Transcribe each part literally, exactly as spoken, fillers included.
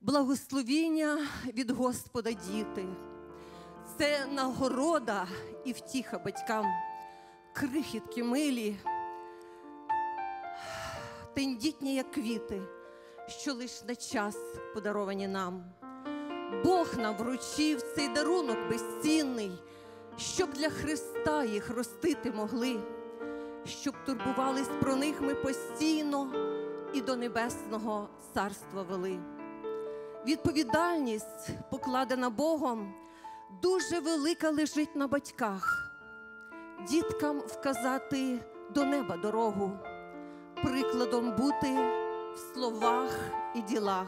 Благословіння від Господа, діти. Це нагорода і втіха батькам. Крихітки милі, тендітні, як квіти, що лиш на час подаровані нам. Бог нам вручив цей дарунок безцінний, щоб для Христа їх ростити могли, щоб турбувались про них ми постійно і до небесного царства вели. Відповідальність, покладена Богом, дуже велика лежить на батьках. Діткам вказати до неба дорогу, прикладом бути в словах і ділах.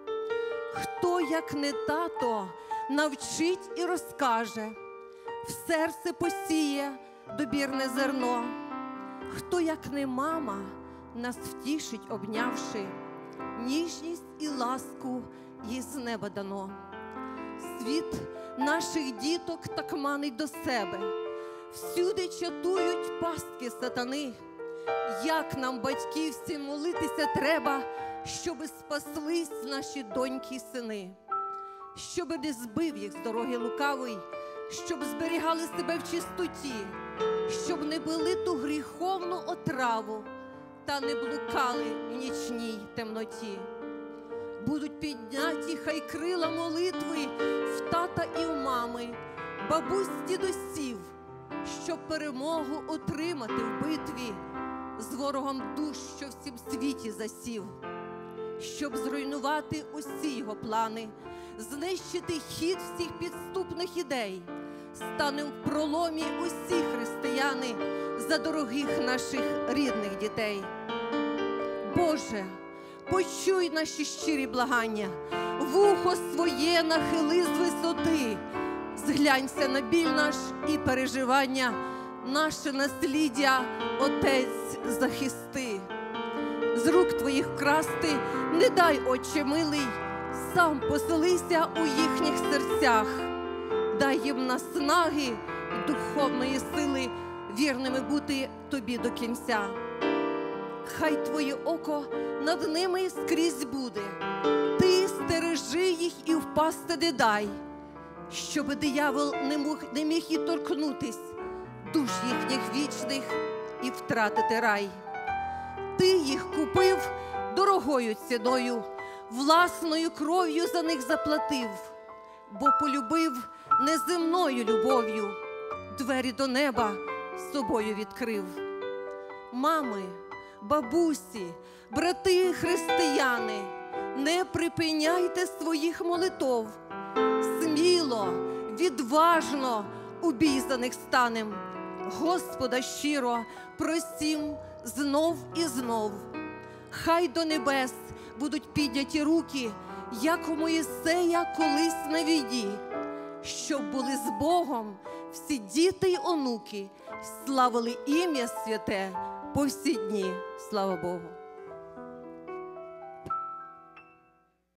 Хто, як не тато, навчить і розкаже, в серце посіє добірне зерно. Хто, як не мама, нас втішить, обнявши, ніжність і ласку їй з неба дано. Світ наших діток так манить до себе, всюди чатують пастки сатани. Як нам, батьківці, молитися треба, щоби спаслись наші доньки й сини, щоби не збив їх з дороги лукавий, щоб зберігали себе в чистоті, щоб не пили ту гріховну отраву та не блукали в нічній темноті. Будуть підняті хай крила молитви в тата і в мами, бабусь, дідусів, щоб перемогу отримати в битві з ворогом душ, що в цім світі засів, щоб зруйнувати усі його плани, знищити хід всіх підступних ідей. Станем в проломі усі християни за дорогих наших рідних дітей. Боже, почуй наші щирі благання, вухо своє нахили з висоти, зглянься на біль наш і переживання, наше насліддя, Отець, захисти. З рук Твоїх вкрасти не дай, Отче милий, сам поселися у їхніх серцях, дай їм наснаги духовної сили, вірними бути Тобі до кінця. Хай Твоє око над ними скрізь буде, Ти стережи їх і впасти не дай, щоби диявол не міг, не міг і торкнутись душ їхніх вічних і втратити рай. Ти їх купив дорогою ціною, власною кров'ю за них заплатив, бо полюбив неземною любов'ю, двері до неба собою відкрив. Мами, бабусі, брати християни, не припиняйте своїх молитов, сміло, відважно у бій за них станем, Господа щиро просім знов і знов. Хай до небес будуть підняті руки, як у Моїсея колись на війні, щоб були з Богом всі діти й онуки, славили ім'я святе по всі дні. Слава Богу!